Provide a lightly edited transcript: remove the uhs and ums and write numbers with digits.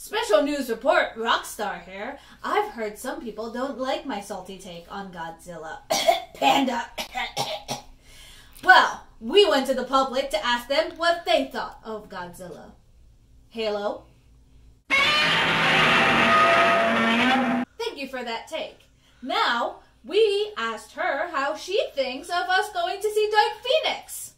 Special news report, Roxstar here. I've heard some people don't like my salty take on Godzilla. Panda. Well, we went to the public to ask them what they thought of Godzilla. Halo? Thank you for that take. Now, we asked her how she thinks of us going to see Dark Phoenix.